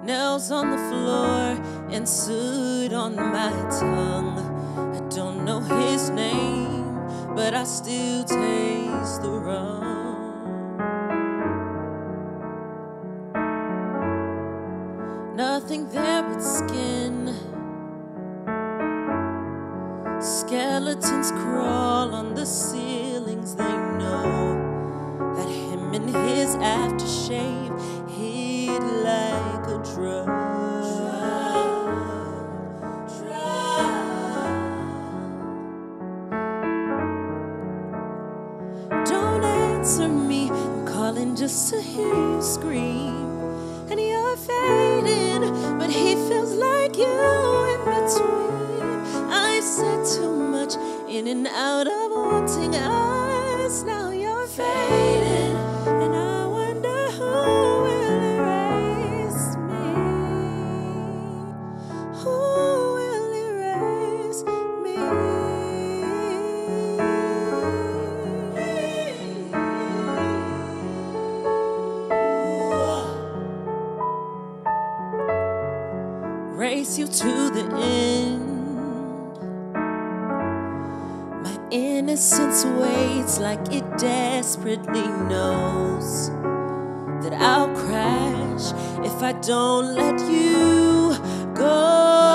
nails on the floor and soot on my tongue. I don't know his name, but I still taste the rum. Nothing there but skin. Skeletons crawl on the ceilings. They know that him and his aftershave hit like a drug. Don't answer me, I'm calling just to hear you scream. And you're fading, but he feels like you in between. I've said too much in and out of wanting us. Now you're fading, and I wonder who will erase me. Who will erase me? Race you to the end. My innocence waits like it desperately knows that I'll crash if I don't let you go.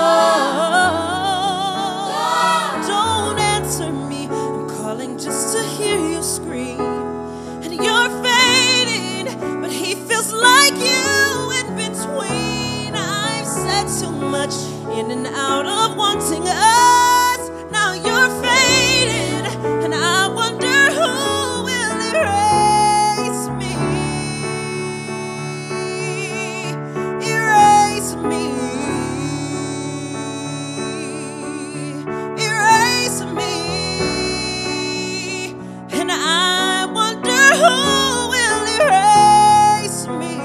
Don't answer me, I'm calling just to hear you scream. And you're fading, but he feels like you in between. I've said too much in and out of wanting us. Now you're fading, and I wonder who will erase me. Erase me. Erase me. And I wonder who will erase me.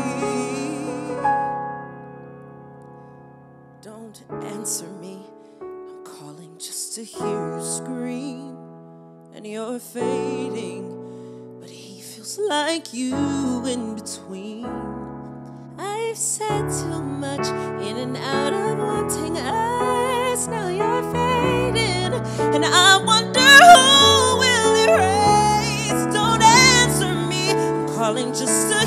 Don't answer me, I'm calling just to hear you scream. And you're fading, but he feels like you in between. I've said too much in and out of wanting us. Now you're fading, and I wonder who will erase. Don't answer me, I'm calling just to